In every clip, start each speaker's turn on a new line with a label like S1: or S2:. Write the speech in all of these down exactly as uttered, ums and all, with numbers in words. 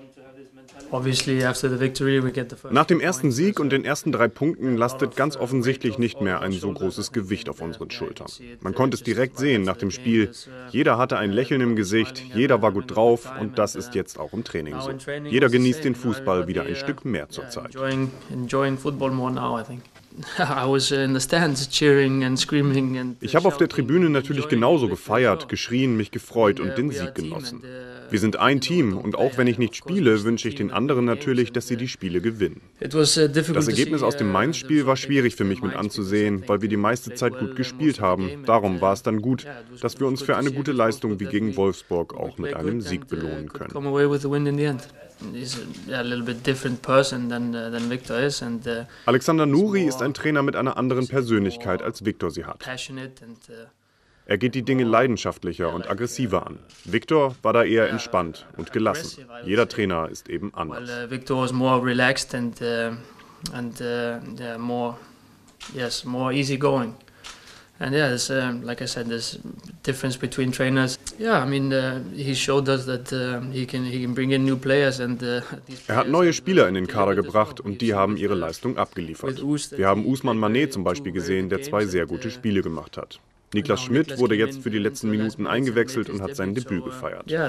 S1: Nach dem ersten Sieg und den ersten drei Punkten lastet ganz offensichtlich nicht mehr ein so großes Gewicht auf unseren Schultern. Man konnte es direkt sehen nach dem Spiel. Jeder hatte ein Lächeln im Gesicht, jeder war gut drauf und das ist jetzt auch im Training so. Jeder genießt den Fußball wieder ein Stück mehr zur Zeit. Ich habe auf der Tribüne natürlich genauso gefeiert, geschrien, mich gefreut und den Sieg genossen. Wir sind ein Team und auch wenn ich nicht spiele, wünsche ich den anderen natürlich, dass sie die Spiele gewinnen. Das Ergebnis aus dem Mainz-Spiel war schwierig für mich mit anzusehen, weil wir die meiste Zeit gut gespielt haben. Darum war es dann gut, dass wir uns für eine gute Leistung wie gegen Wolfsburg auch mit einem Sieg belohnen können. Alexander Nuri ist ein Trainer mit einer anderen Persönlichkeit, als Viktor sie hat. Er geht die Dinge leidenschaftlicher und aggressiver an. Viktor war da eher entspannt und gelassen. Jeder Trainer ist eben anders.
S2: Viktor is more relaxed and uh, and uh, more yes, more easygoing. And yeah, there's, uh, like I said, there's difference between trainers. Yeah, I mean, uh, he showed us that uh, he can he can bring in new players and uh,
S1: Er hat neue Spieler in den Kader gebracht und die haben ihre Leistung abgeliefert. Wir haben Ousmane Mané zum Beispiel gesehen, der zwei sehr gute Spiele gemacht hat. Niklas Schmidt wurde jetzt für die letzten Minuten eingewechselt und hat sein Debüt gefeiert. Wir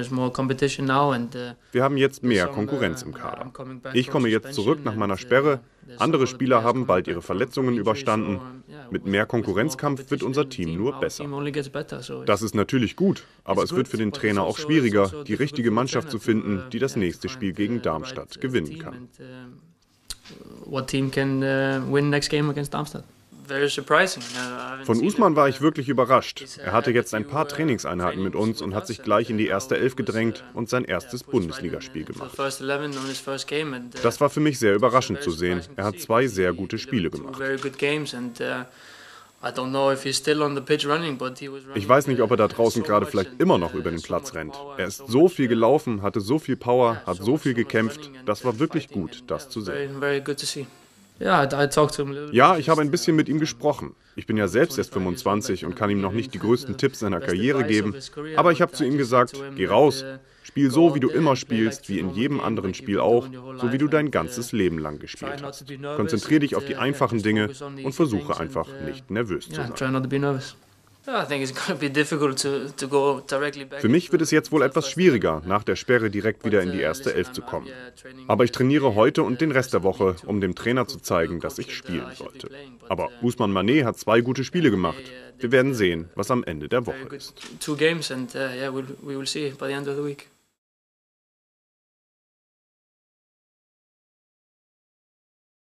S1: haben jetzt mehr Konkurrenz im Kader. Ich komme jetzt zurück nach meiner Sperre. Andere Spieler haben bald ihre Verletzungen überstanden. Mit mehr Konkurrenzkampf wird unser Team nur besser. Das ist natürlich gut, aber es wird für den Trainer auch schwieriger, die richtige Mannschaft zu finden, die das nächste Spiel gegen Darmstadt gewinnen kann.
S2: What team can uh, win next game against Darmstadt?
S1: Von Ousmane war ich wirklich überrascht. Er hatte jetzt ein paar Trainingseinheiten mit uns und hat sich gleich in die erste Elf gedrängt und sein erstes Bundesligaspiel gemacht. Das war für mich sehr überraschend zu sehen. Er hat zwei sehr gute Spiele gemacht. Ich weiß nicht, ob er da draußen gerade vielleicht immer noch über den Platz rennt. Er ist so viel gelaufen, hatte so viel Power, hat so viel gekämpft. Das war wirklich gut, das zu sehen. Ja, ich habe ein bisschen mit ihm gesprochen. Ich bin ja selbst erst fünfundzwanzig und kann ihm noch nicht die größten Tipps seiner Karriere geben. Aber ich habe zu ihm gesagt, geh raus, spiel so, wie du immer spielst, wie in jedem anderen Spiel auch, so wie du dein ganzes Leben lang gespielt hast. Konzentriere dich auf die einfachen Dinge und versuche einfach nicht nervös zu sein. Für mich wird es jetzt wohl etwas schwieriger, nach der Sperre direkt wieder in die erste Elf zu kommen. Aber ich trainiere heute und den Rest der Woche, um dem Trainer zu zeigen, dass ich spielen sollte. Aber Ousmane Mané hat zwei gute Spiele gemacht. Wir werden sehen, was am Ende der Woche ist.